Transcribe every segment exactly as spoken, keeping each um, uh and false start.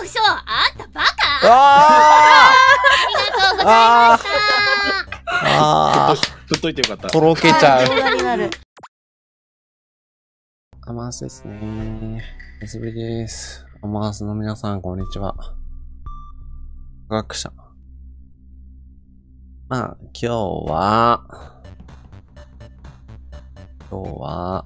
少々、あんたバカ。 あありがとうございました。 あ振っといてよかった。 とろけちゃう。アマースですね。久しぶりです。アマースの皆さん、こんにちは。科学者。まあ、今日は、今日は、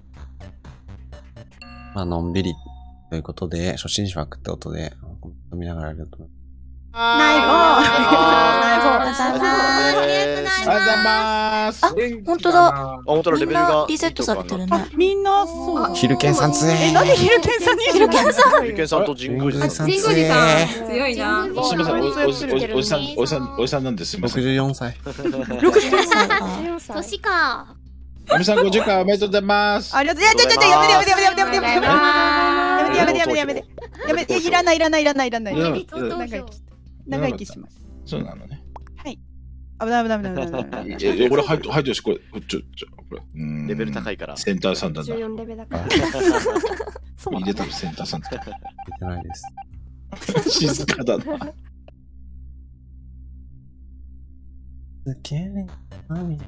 まあ、のんびりということで、初心者枠ってことで、飲みながらやると思います。 ナイボー。ナイボー。ありがとうございます。 あ、本当だ。あ、 本当だ、レベルがリセットされてるね。 みんな、そう。 ヒルケンさん強え。 え、なんでヒルケンさんにヒルケンさんヒルケンさんと神宮寺さん。 神宮寺さん。強いな。 すみません、おじさん、おじさん、おじさんなんです。すみません。 ろくじゅうよんさい。 ろくじゅうよんさい。 年か。 アミさんごじゅっかいおめでとうございます。 ありがとう。いや、ちょちょちょ、やめてやめてやめてやめてやめてやめてやめてやめてやめてやめていらないいらないいらないいらない。長生き長生きします。 そうなのね。 はい。危ない危ない危ない危ない。 え、これ入って入ってるし、これちょちょこれレベル高いから。 センターさんだな。 じゅうよんレベルだから。 入れたのセンターさんだ。 入れてないです。 静かだな。 すげえ。何？み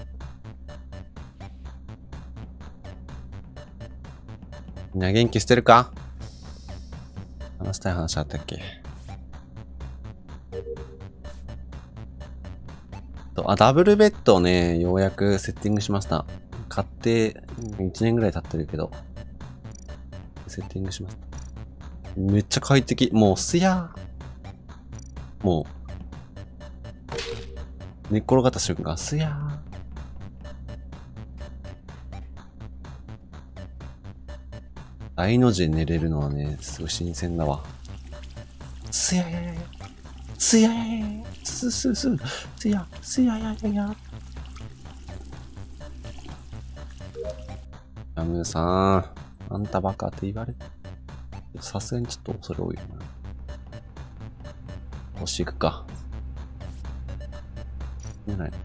んな元気してるか？話したい話あったっけ？あ、ダブルベッドをね、ようやくセッティングしました。買っていちねんぐらい経ってるけど、セッティングしました。めっちゃ快適。もうすやー。もう、寝っ転がった瞬間、すやー。大の字で寝れるのはね、すごい新鮮だわ。すやややや。すやややや。すすす。すや、すやややや。ヤムーさん、あんたバカって言われて。さすがにちょっと恐れ多いよな。星行くか。見えない。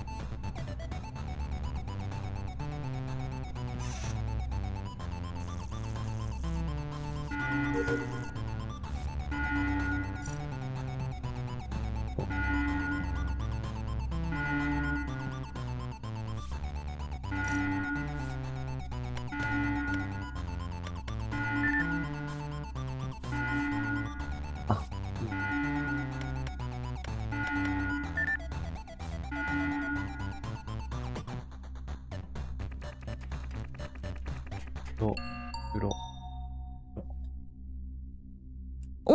黒、黒。 お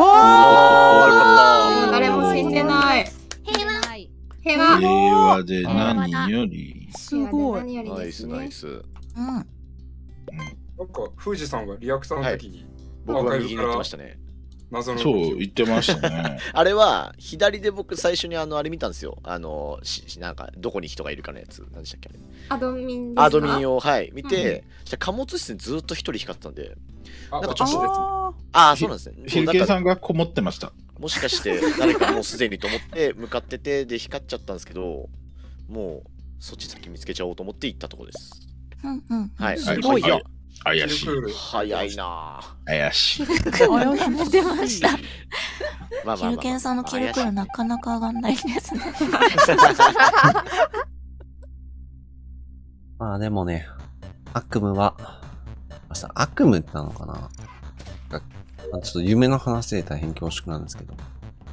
ー、誰も死んでない。 平和。 平和。 平和で何より。 すごい。 ナイスナイス。 うん。 なんか、富士さんがリアクションの時に、 僕は右に行ってましたね。 謎のそう、言ってましたね。 あれは、左で僕最初にあの、あれ見たんですよ。あの、しなんか、どこに人がいるかのやつ。何でしたっけアドミンですか？ アドミンを、はい、見て、そしたら貨物室にずっと一人光ってたんで、 あなんかちょっと、 あああ、そうなんですね。 ヒルケンさんがこもってました。 もしかして誰かもうすでにと思って向かってて、で光っちゃったんですけど、もうそっち先見つけちゃおうと思って行ったとこです。 うんうん。 はい。 すごいよ。 怪しい。 早いなぁ。 怪しい。 出ました。 まあまあまあヒルケンさんのキルクルなかなか上がんないですね。 まあでもね、悪夢は、悪夢なのかな？ちょっと夢の話で大変恐縮なんですけど。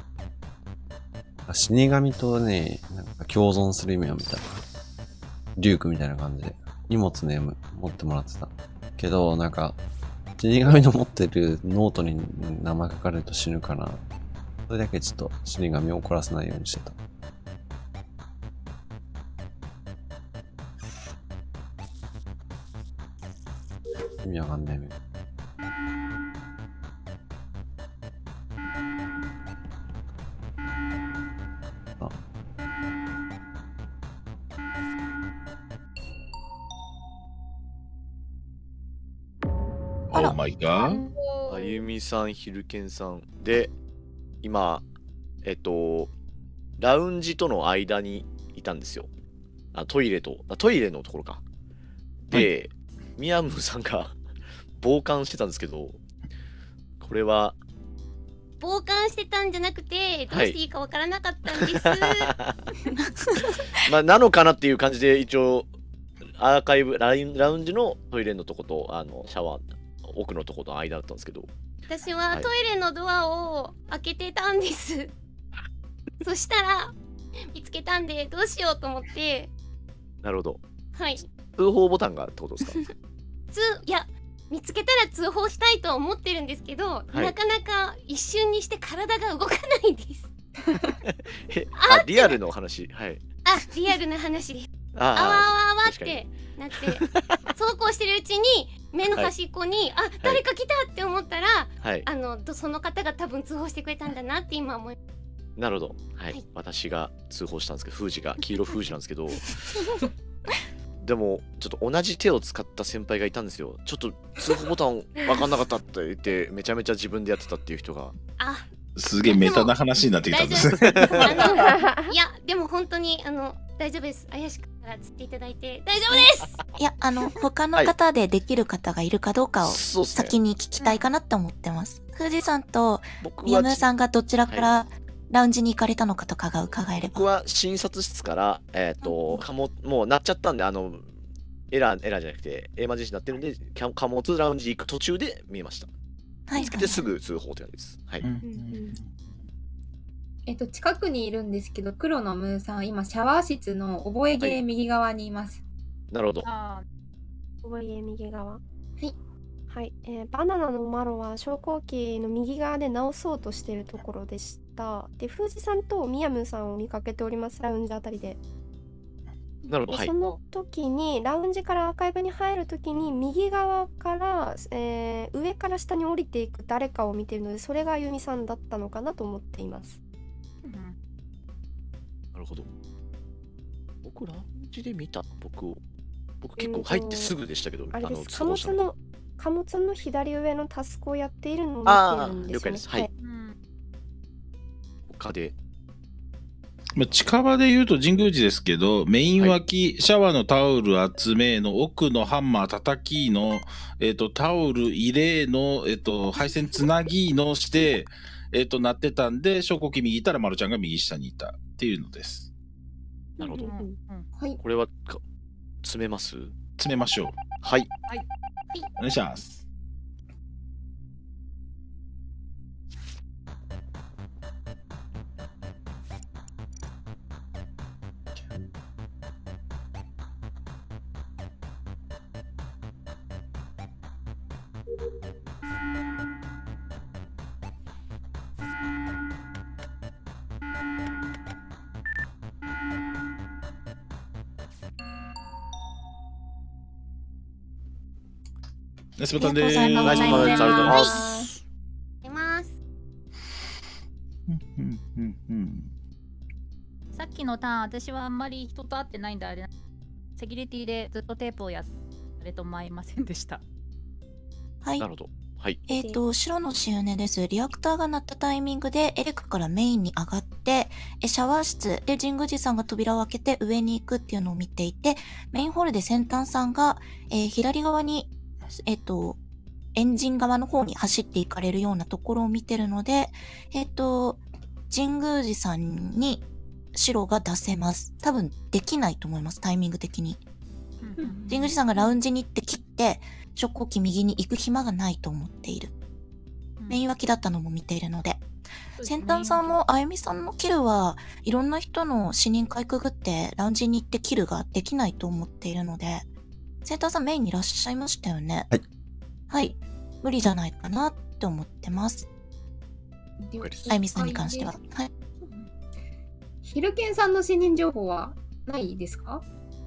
死神とね、なんか共存する夢を見た。リュウクみたいな感じで。荷物ね、持ってもらってた。けど、なんか、死神の持ってるノートに名前書かれると死ぬから、それだけちょっと死神を怒らせないようにしてた。意味わかんないね。あ。 オーマイガー。 あゆみさん、ひるけんさん。で、今、えっと、ラウンジとの間にいたんですよ。あ、トイレと、あトイレのところか。で、ミヤムさんが傍観してたんですけど、これは傍観してたんじゃなくてどうしていいかわからなかったんです、 まあなのかなっていう感じで一応アーカイブラインラウンジのトイレのとことあのシャワー奥のとことの間だったんですけど、 私はトイレのドアを開けてたんです、はい、そしたら見つけたんでどうしようと思って。 なるほど。 はい。 通報ボタンがってことですか？ 通いや見つけたら通報したいとは思ってるんですけど、はい、なかなか一瞬にして体が動かないです。 えあリアルの話。はい。 あリアルな話です。あわあわあわってなってそうこうしてるうちに目の端っこに、はい、あ誰か来たって思ったら、はい、あのその方が多分通報してくれたんだなって今思います。 なるほど、はい、はい、私が通報したんですけど、封じが黄色封じなんですけどでもちょっと同じ手を使った先輩がいたんですよ。ちょっと通報ボタン分かんなかったって言ってめちゃめちゃ自分でやってたっていう人が。 あすげえメタな話になってきたんですね。 いやでも本当にあの大丈夫です。怪しくから釣っていただいて大丈夫です。 いやあの他の方でできる方がいるかどうかを先に聞きたいかなって思ってます。富士さんと宮村さんがどちらからラウンジに行かれたのかとかが伺えれば。 僕は診察室からえっ、ー、と貨物もうなっちゃったんで、あのエラーエラーじゃなくてエマージェンシーになってるんで貨物ラウンジ行く途中で見えました。はい、見つけてすぐ通報って感じです。はい。うんうん、 えっと近くにいるんですけど、黒のムーさん今シャワー室の覚え芸右側にいます。 はい、なるほど。 覚え芸右側。はい。はい、えー、バナナのマロは昇降機の右側で直そうとしているところでした。で、富士さんとミヤムさんを見かけております、ラウンジあたりで。 なるほど、はい、 その時にラウンジからアーカイブに入る時に右側から、えー、上から下に降りていく誰かを見ているので、それがあゆみさんだったのかなと思っています。うん、 なるほど。僕ラウンジで見た僕を僕結構入ってすぐでしたけど、 えー、あれです。貨物の貨物の左上のタスクをやっているのを見てるんですよね。 了解です。はい。はい、うん、他で近場で言うと神宮寺ですけど、メイン脇、はい、シャワーのタオル集めの奥のハンマー叩きの、えっと、タオル入れの、えっと、配線つなぎのして、えっと、なってたんで、昇降機右いたら、まるちゃんが右下にいたっていうのです。 なるほど。うんうん、はい。これは、詰めます詰めましょう。 はい。 はい。お願いします。ナイスボタンでーす。 ナイスボタンでーす。ありがとうございます。 出ます。 さっきのターン、私はあんまり人と会ってないんであれ、セキュリティでずっとテープをやれと思いませんでした。 はい。 なるほど。はい。 えっと、白のシウネです。リアクターが鳴ったタイミングでエレクからメインに上がって、えシャワー室で神宮寺さんが扉を開けて上に行くっていうのを見ていて、メインホールで先端さんが、えー、左側にえっと、エンジン側の方に走っていかれるようなところを見てるので、えっと、神宮寺さんに白が出せます。多分できないと思います、タイミング的に。神宮寺さんがラウンジに行って切って、昇降機右に行く暇がないと思っている。メイン脇だったのも見ているので。先端さんもあゆみさんのキルはいろんな人の死人かいくぐってラウンジに行ってキルができないと思っているので、センターさんメインにいらっしゃいましたよね。 はい。 はい。無理じゃないかなって思ってます。あゆみさんに関しては。はい。 ヒルケンさんの死人情報はないですか？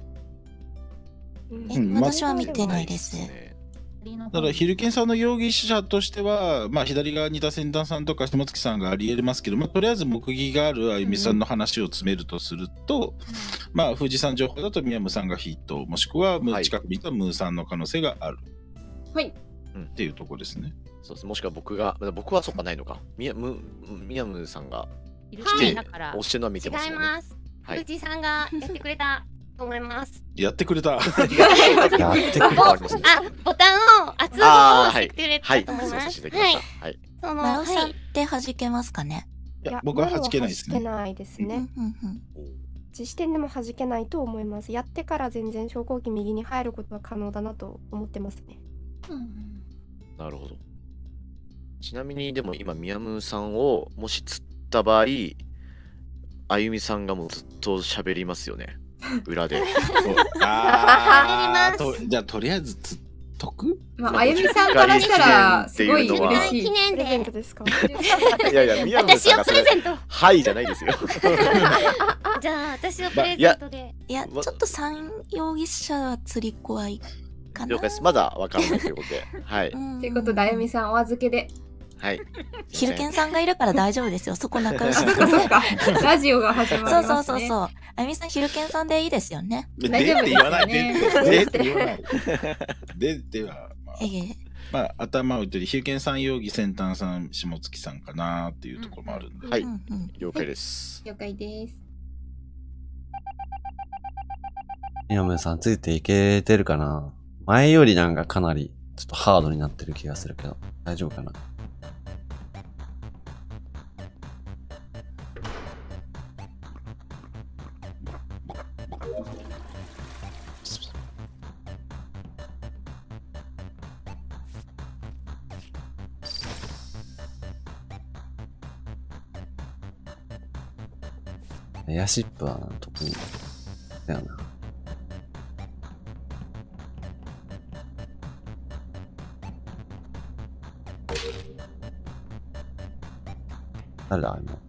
え、うん、私は見てないです。 ただヒルケンさんの容疑者としては、まあ、左側にいた先端さんとか下月さんがありえますけど、まあ、とりあえず目撃があるあゆみさんの話を詰めるとすると、うん、まあ富士山情報だと宮ムさんがヒット、もしくは近くにいたムーさんの可能性がある、 はい、 っていうところですね。 そうです。もしくは僕が僕はそっかないのか、宮ム宮ムさんが来て押してるのは見てますもんね。 違います。富士山がやってくれたと思います。 やってくれた。やってくれた。 あ、ボタンを圧をしてくれたと思います。はい。 その、マロさんって弾けますかね。 いや、僕は弾けないですね。 弾けないですね。実視点でも弾けないと思います。やってから全然昇降機右に入ることは可能だなと思ってますね。 なるほど。ちなみにでも今ミヤムーさんをもし釣った場合、あゆみさんがもうずっと喋りますよね。裏で。 ああ、じゃあとりあえず釣っとく？ まああゆみさんからしたらすごい嬉しい。 記念プレゼントですか？ いやいや、ミヤムーさんがそれはいじゃないですよ。 じゃあ私はプレゼントで。 いや、ちょっと三容疑者は釣り怖いかな。 了解です。まだわからないということで。はい。 ということであゆみさんお預けで。 はい。 ヒルケンさんがいるから大丈夫ですよ。そこ仲良しで。 そうか。ラジオが始まりますね。 そうそうそうそう。あゆみさんヒルケンさんでいいですよね。 大丈夫ですよね。 でって言わない。でってはまあ頭を打ってるヒルケンさん容疑先端さん下月さんかなっていうところもあるんで。 はい。了解です。 了解です。 ミヤムーさんついていけてるかな。前よりなんかかなりちょっとハードになってる気がするけど大丈夫かな。エアシップは特にだよな。誰だ今。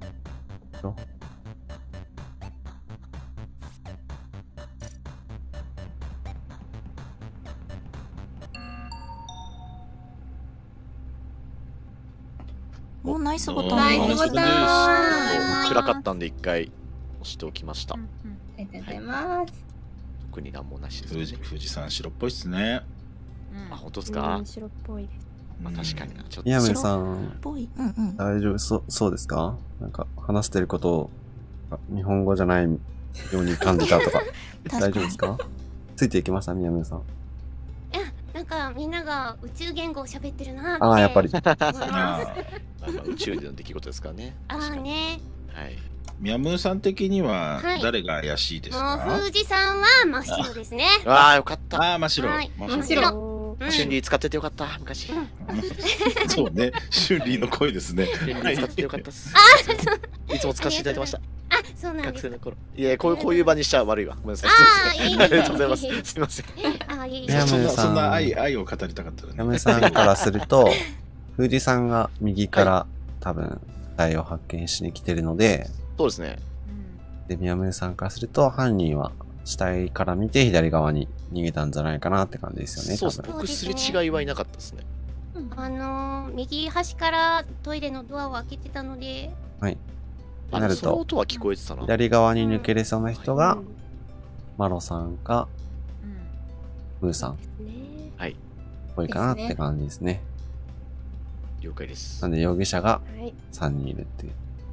お、ナイスボタン。 ナイスボタン。 暗かったんで一回押しておきました。ありがとうございます。 特になんもなしですね。富士山白っぽいっすね。 あ、本当ですか？ 白っぽいです。 まあ確かにな。ちょっと。 ミヤムーさん、大丈夫そそうですか？なんか話してることを日本語じゃないように感じたとか大丈夫ですか？ついていきましたミヤムーさん。 なんかみんなが宇宙言語を喋ってるなって。 ああ、やっぱり。 宇宙での出来事ですからね。 ああね。 はい。 ミヤムーさん的には誰が怪しいですか？ もう富士山は真っ白ですね。 ああ、よかった。 ああ、真っ白。 真っ白。 春麗使っててよかった昔。 そうね、春麗の声ですね。 春麗使っててよかったっす。いつも使わせていただいてました。 あ、そうなんです。 学生の頃。いや、こういうこういう場にしちゃ悪いわ。ごめんなさい。ありがとうございます。すみません。 あ、いい。 ミヤムーさん、 そんな愛愛を語りたかったね。 ミヤムーさんからすると、富士山が右から多分遺体を発見しに来てるので、 そうですね。 で、ミヤムーさんからすると犯人は死体から見て左側に逃げたんじゃないかなって感じですよね。 そうですね。僕すれ違いはいなかったですね。 あのー、右端からトイレのドアを開けてたので、 はい。 なると、音は聞こえてたな。 左側に抜けれそうな人が、うん、マロさんか、うん、ムーさん。 はい。 多いかなって感じですね。 了解です。 なんで容疑者がさんにんいるっていう。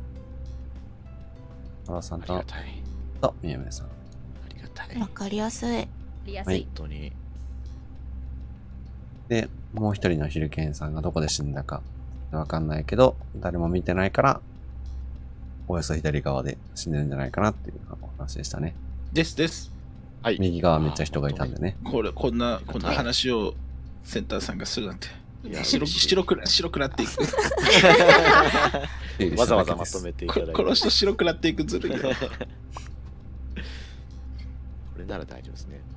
マロさんと、と、ミヤムーさん。 ありがたい。 わかりやすい。わかりやすい。本当に。 で、もう一人のヒルケンさんがどこで死んだかわかんないけど、誰も見てないから、およそ左側で死んでるんじゃないかなっていうお話でしたね。 ですです。 はい。右側めっちゃ人がいたんでね。 これ、こんな、こんな話をセンターさんがするなんて。いや、白白くな、白くなっていく。 わざわざまとめていただいて。 この人白くなっていくずるいよ。これなら大丈夫ですね。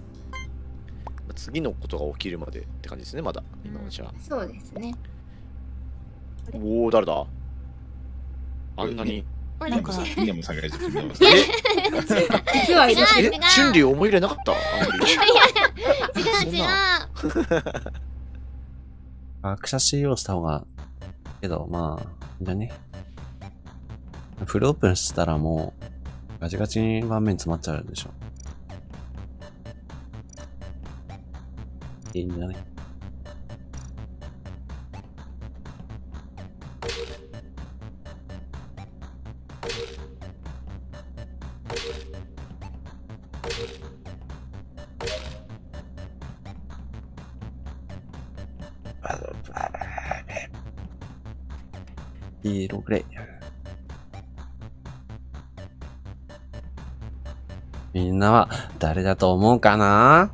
次のことが起きるまでって感じですね、まだ。今のうちは。 そうですね。 おお、誰だ？あんなに。 なんか、ミヤムさんがいる。 実は、 え、春麗思い入れなかった？いやいや、違う違う。 学者 シーイーオー した方が、けど、まあ、いいんじゃね。フルオープンしたらもう、ガチガチに盤面詰まっちゃうでしょ。いいんじゃね。 黄色グレー。みんなは誰だと思うかな？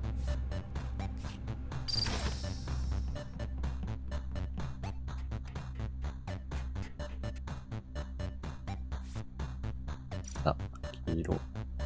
さあ、黄色。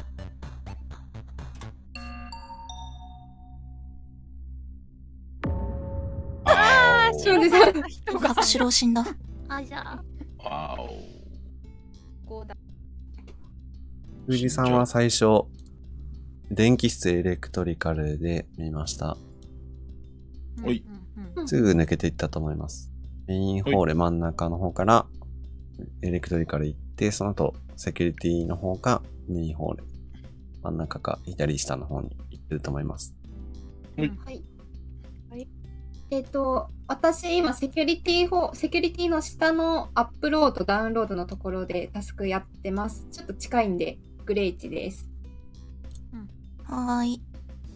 ああ、庄司さん。 白白死んだ。 あ、じゃあ。 わお。 こうだ。 富士さんは最初、電気室エレクトリカルで見ました。 おい。 すぐ抜けていったと思います。メインホール真ん中の方からエレクトリカル行って、その後セキュリティの方がメインホール。真ん中か左下の方に行ってると思います。 はい。 はい。えっ、と、私今セキュリティ方、セキュリティの下のアップロード、ダウンロードのところでタスクやってます。ちょっと近いんで、グレーチです。 はーい。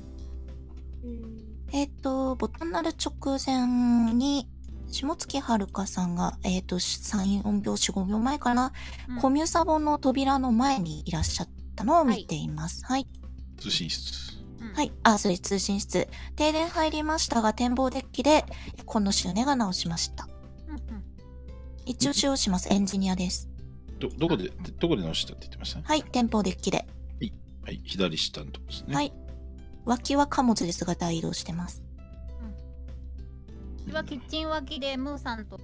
えっ、と、ボタンなる直前に、下月遥さんが、えっ、と、さん、よんびょう、よん、ごびょうまえかな、うん、コミュサボの扉の前にいらっしゃったのを見ています。はい。はい、 通信室。 はい。あ、それ通信室。停電入りましたが、展望デッキで、このシュネが直しました。うんうん、一応使用します。エンジニアです。 ど、どこで、どこで直したって言ってました？ はい。展望デッキで。 はい。はい。左下のとこですね。 はい。脇は貨物ですが大移動してます。 うん。はキッチン脇でムーさんと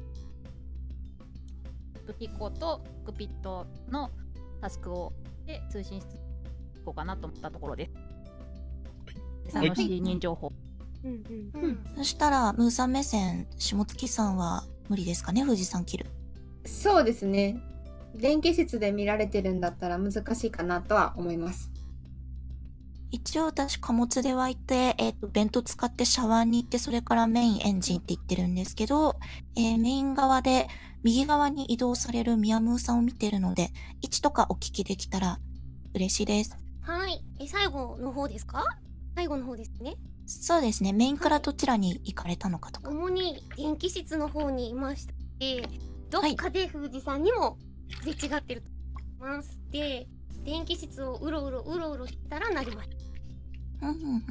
ブティコとクピットのタスクをで通信室行こうかなと思ったところです。はい。楽しい人情報。 うんうんうん。そしたらムーさん目線、下月さんは無理ですかね、富士山切る。 そうですね。電気室で見られてるんだったら難しいかなとは思います。 一応私貨物で湧いて、えっと、ベント使ってシャワーに行って、それからメインエンジンって言ってるんですけど、えー、メイン側で右側に移動されるミヤムーさんを見てるので、位置とかお聞きできたら嬉しいです。 はい。え、最後の方ですか？最後の方ですね。 そうですね。メインからどちらに行かれたのかとか。 はい、主に電気室の方にいました。で、どっかで富士山にもすれ違ってると思います。で、電気室をうろうろうろうろしたらなりました。 うんうんうんうん。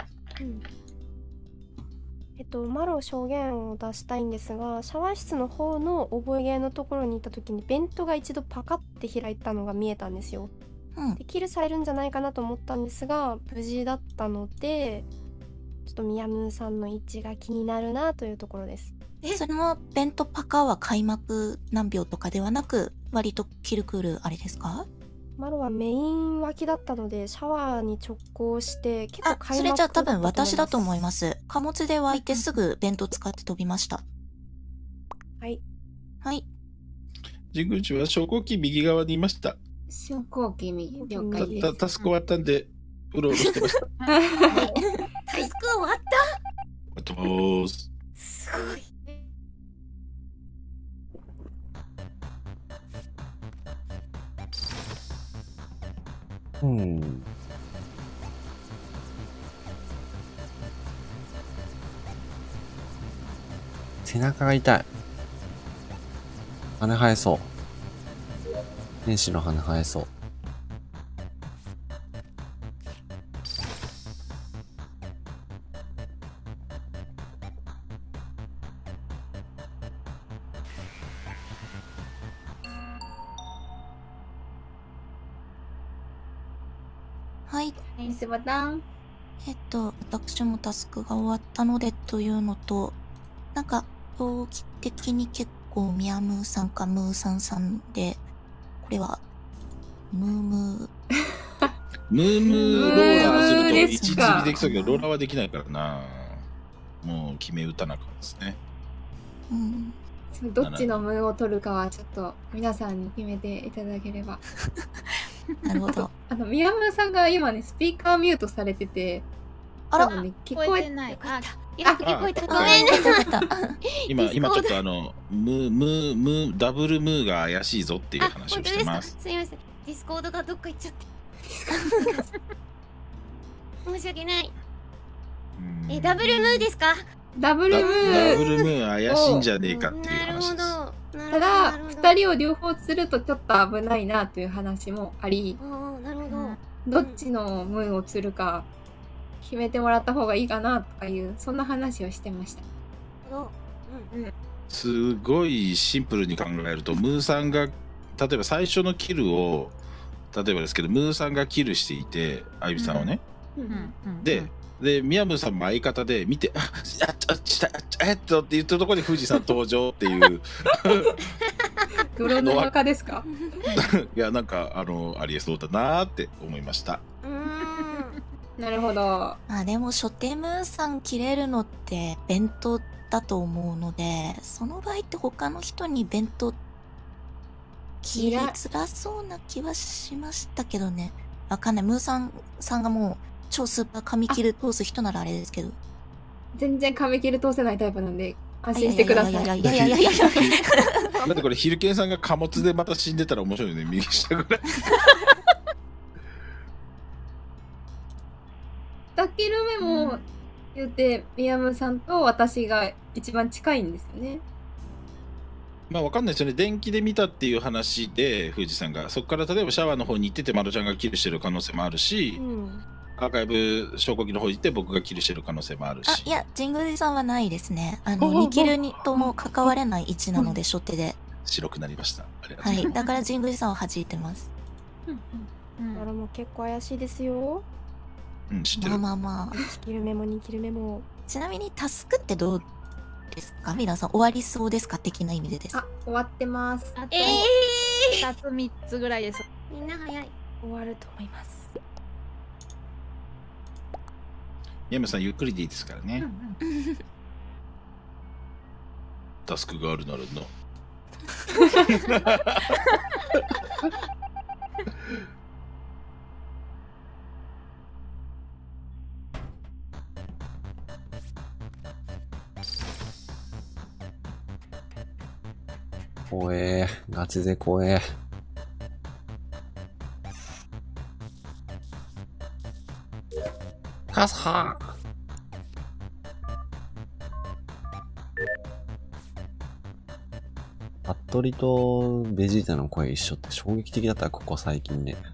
えっとマロ証言を出したいんですが、シャワー室の方の覚えゲーのところに行った時にベントが一度パカって開いたのが見えたんですよ。うん、でキルされるんじゃないかなと思ったんですが無事だったので、ちょっとミヤムーさんの位置が気になるなというところです。 それもベントパカは開幕何秒とかではなく、割とキルクールあれですか？ マロはメイン脇だったのでシャワーに直行して結構開幕だったと思います。 あ、それじゃあ多分私だと思います。貨物で湧いてすぐベント使って飛びました。 はいはい。 神宮寺は昇降機右側にいました。 昇降機右了解です。 たタスク終わったんでうろうろしてました。 タスク終わった？ あとーす。 すごい。 うん。背中が痛い。羽生えそう。天使の羽生えそう。 はい。 ナイスボタン。 えっと、私もタスクが終わったのでというのと、なんか、動機的に結構ミヤムーさんかムーさんさんで、これは、ムームー。 ムームーローラーすると一時的できそうけど、ローラーはできないからな。もう決め打たなかったですね。 うん。 どっちのムーを取るかはちょっと皆さんに決めていただければ。 なるほど。 あの宮村さんが今ねスピーカーミュートされてて、 あら、 ね、 聞こえてない。あ、 よく聞こえた。ごめんなさい。 今今ちょっとあのムームームーダブルムーが怪しいぞっていう話をしてます。 すみません。ディスコードがどっか行っちゃって。申し訳ない。え、ダブルムーですか？ ダブルムー。 ダブルムー怪しいんじゃねえかっていう話です。 なるほど。 ただふたりを両方するとちょっと危ないなという話もあり、 なるほど。 どっちのムーンを釣るか決めてもらった方がいいかなとかいうそんな話をしてました。 うんうん、 すごいシンプルに考えると、ムーさんが例えば最初のキルを例えばですけどムーさんがキルしていてあゆみさんをね、 うんうん、 ででみやむさんも相方で見て「あっあっあっあっと」って言ってるところに富士山登場っていう泥沼化ですか？ いやなんかあのありえそうだなーって思いました。 なるほど。 あでも初手ムーさん切れるのって弁当だと思うので、その場合って他の人に弁当切りづらそうな気はしましたけどね。わかんない。ムーさんさんがもう超スーパー紙切る通す人ならあれですけど。 全然紙切る通せないタイプなんで安心してください。いやいやいやいやいやいや。 だってこれヒルケンさんが貨物でまた死んでたら面白いよね、右下ぐらい。 にキル目も言うてみやむさんと私が一番近いんですよね。 まあわかんないですよね。電気で見たっていう話で富士山がそこから例えばシャワーの方に行っててまろちゃんがキルしてる可能性もあるし、うん、アーカイブ証拠機の方に行って僕がキルしてる可能性もあるし。 あいや神宮寺さんはないですね。あのにキルにとも関われない位置なので初手で白くなりました。ありがとうごはざいます。 い、だから神宮寺さんは弾いてます。 うん、あれも結構怪しいですよ。 うん、知ってる。 まあまあまあ。 いちキル目もにキル目も。 ちなみにタスクってどうですか？皆さん終わりそうですか？的な意味でです。 あ、終わってます。 あとふたつみっつぐらいです。 みんな早い。 終わると思います。 山さんゆっくりでいいですからね。うんうん、タスクがあるならな。 怖えー、ガチで怖えー。カスハー。服部とベジータの声一緒って衝撃的だったらここ最近ね。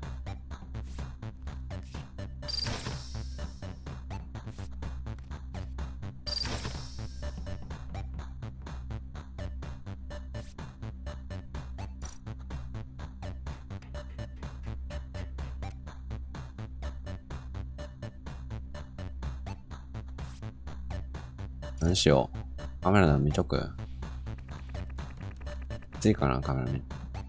何しよう。カメラでも見とく。きついかな、カメラ見。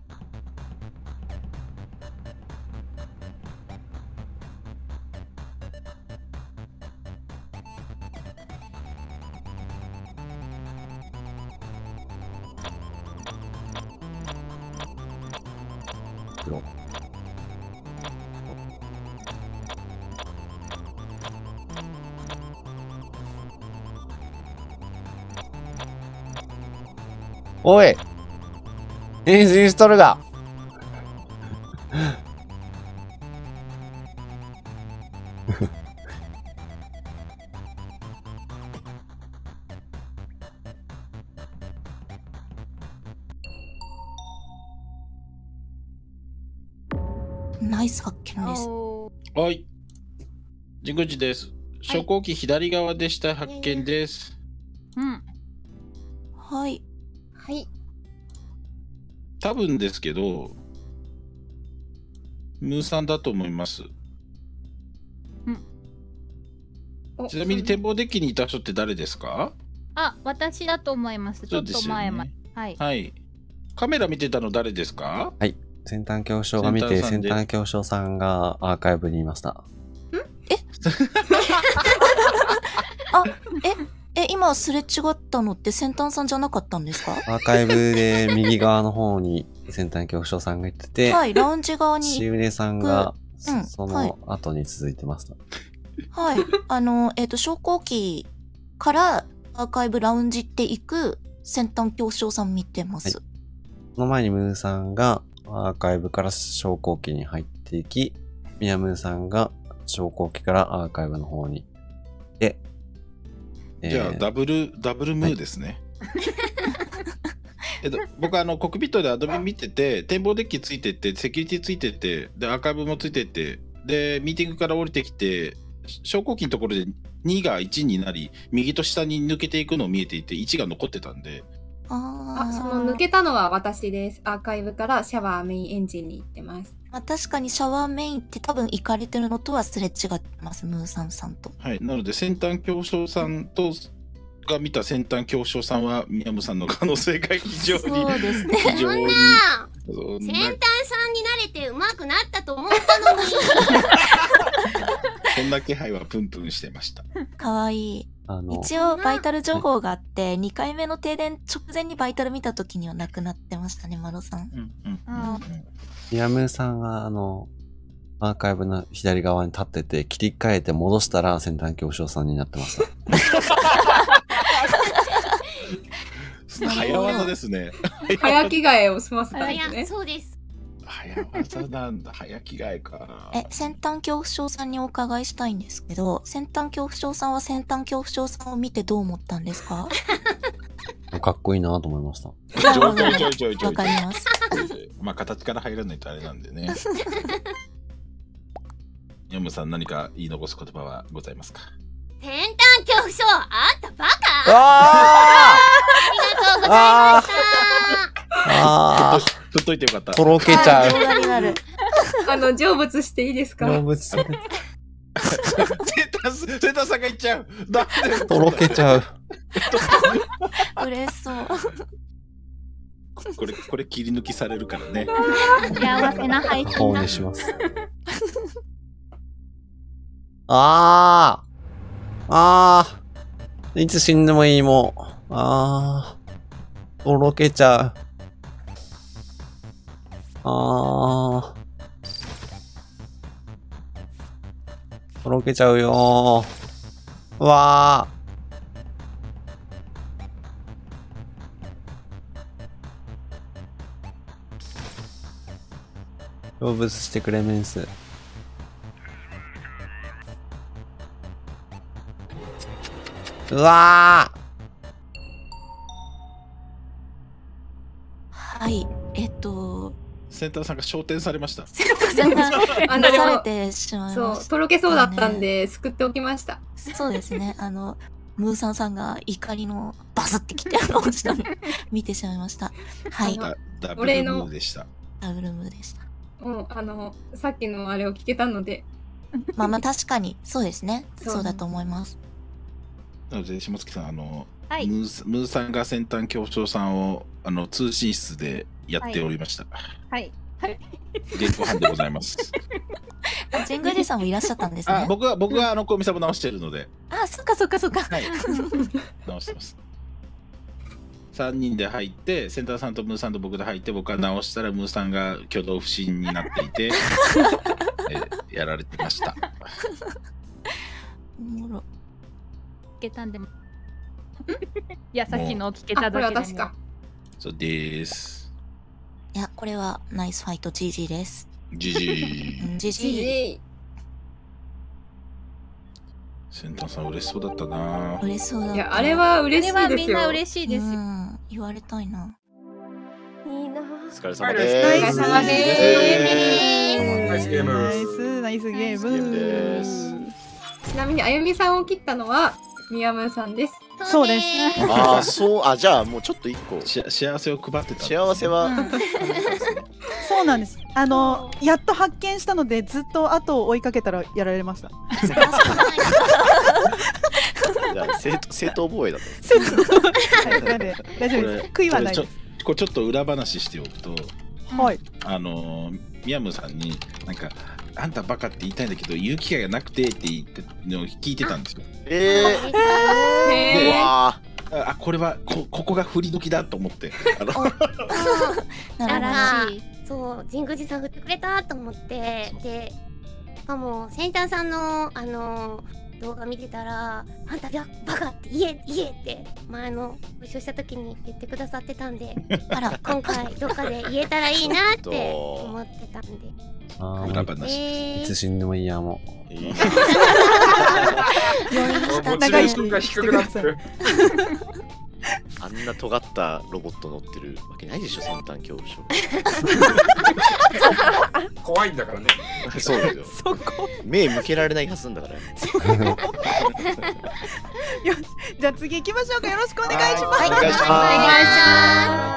黒。おい変身しとるがナイス発見です。 はい。神宮寺です。昇降機左側でした発見です。 うん。 はい。 はい。 多分ですけど、ムーさんだと思います。うん。ちなみに展望デッキにいた人って誰ですか？ あ、私だと思います。ちょっと前まで、ね。はい。 はい。カメラ見てたの誰ですか？ はい。先端恐怖症が見て、先端恐怖症さんがアーカイブにいました。ん？ えあ、ええ、今すれ違ったのって先端さんじゃなかったんですか？ アーカイブで右側の方に先端恐怖症さんが行ってて、 はい、ラウンジ側に。 しうねさんが、うん、そはい、 の後に続いてました。 はい。あの、えっと、昇降機からアーカイブラウンジって行く先端恐怖症さん見てます。はい、 その前にムーさんがアーカイブから昇降機に入っていき、ミヤムーさんが昇降機からアーカイブの方にで、 じゃあ、えー、ダブルダブルムーですね。 えっと、僕あのコックピットでアドビ見てて、展望デッキついてて、セキュリティついてて、でアーカイブもついてて、でミーティングから降りてきて、昇降機のところでにがいちになり、右と下に抜けていくのを見えていて、いちが残ってたんで。 ああ、その抜けたのは私です。アーカイブからシャワーメインエンジンに行ってます。 まあ、確かにシャワーメインって多分行かれてるのとはすれ違ってます、ムーさんさんと。 はい、なので先端強将さんとが見た先端強将さんは宮ムさんの可能性が非常にそうですね。 そんな先端さんになれて上手くなったと思ったのにそんな気配はプンプンしてました。 かわいい。一応バイタル情報があって、にかいめの停電直前にバイタル見た時にはなくなってましたね、マロさん。 ヤムさんがあのアーカイブの左側に立ってて、切り替えて戻したら先端強将さんになってました。 早技ですね。 早着替えを済ませたんですね。 そうです。 早技なんだ、早着替えか。 え、先端恐怖症さんにお伺いしたいんですけど、先端恐怖症さんは先端恐怖症さんを見てどう思ったんですか？ かっこいいなと思いました。 ちょいちょいちょいちょいちょい。 わかります。 まあ形から入らないとあれなんでね。ヤムさん、何か言い残す言葉はございますか？ 先端恐怖症、あんたバカ。 あありがとうございました。 ああ。 振っといてよかった。 とろけちゃう。 あの成仏していいですか？ 成仏する。 センターさんが言っちゃう。だってとろけちゃう。 嬉しそう。 これこれ切り抜きされるからね。 幸せな配信だ。 顔にします。ああ。ああ。いつ死んでもいいもん。ああ。とろけちゃう。あー。とろけちゃうよー。わー。成仏してくれメンス。うわー。 はい、えっと。 センターさんが昇天されました。 センターさんが離されてしまいました、ね。 そう、とろけそうだったんで、救っておきました。 そうですね。あの、ムーさんさんが怒りのバスってきて、あの、落ちたの見てしまいました。はい。 ダブルムーでした。 ダブルムーでした。 もう、あの、さっきのあれを聞けたので。 まあまあ、確かに、そうですね。そうだと思います。 なので、下月さん、あの、 はい、 ムー、ムーさんが先端恐怖症さんを、あの、通信室でやっておりました。 はい。はい。 現行犯でございます。 神宮寺さんもいらっしゃったんですね。 あ、僕は、僕は、あの、小見さんも直してるので。 あ、そっかそっかそっか。 はい。直してます。さんにんで入って、センターさんとムーさんと僕で入って、僕は直したら、ムーさんが挙動不審になっていて、えやられてました。 おもろ。 聞けたんでも。いや、さっきの聞けただけでも。 これは確か。 そうです。 いや、これはナイスファイト ジージー です。 ジジー。 ジジー。 センターさん嬉しそうだったな。 嬉しそうだった。 いや、あれは嬉しいですよ。 あれはみんな嬉しいですよ。 言われたいな。 いいな。 お疲れ様です。 お疲れ様です。 ナイスゲーム。 ナイスナイスゲーム。 ちなみにあゆみさんを切ったのは宮村さんです。 そうです。 ああ、そう、あ、じゃあもうちょっと一個幸せを配ってた。 幸せは、うん、 そうなんです。あのやっと発見したのでずっと後を追いかけたらやられました。 じゃあ正正当防衛だった。 正当防衛。なんで大丈夫です。悔いはない。 これちょっと裏話しておくと、 はい。 あの宮村さんになんか。あんたバカって言いたいんだけど言う機会がなくてって言ってのを聞いてたんですよ。 えー、 えー、でああこれは こ, ここが振り時だと思ってあのあらそう神宮寺さん振ってくれたと思ってでしかもセンターさんのあの動画見てたらあんたバカって言え言えって前のご一緒した時に言ってくださってたんであら今回どっかで言えたらいいなって思ってたんで。 あ裏話。 いつ死んでもいいやもう。 モチベーションが低くなってる。 あんな尖ったったロボット乗ってるわけないでしょ、先端恐怖症。 怖いんだからね。 そうですよ。 そこ目向けられないはずなんだから。 よじゃあ次行きましょうか。よろしくお願いします。 お願いします。 お願いします。